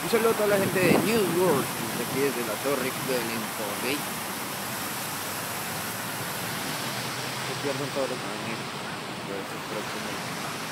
Un saludo a toda la gente de New World, de aquí desde la Torre del Infogate. Se pierden todos los años de estos próximos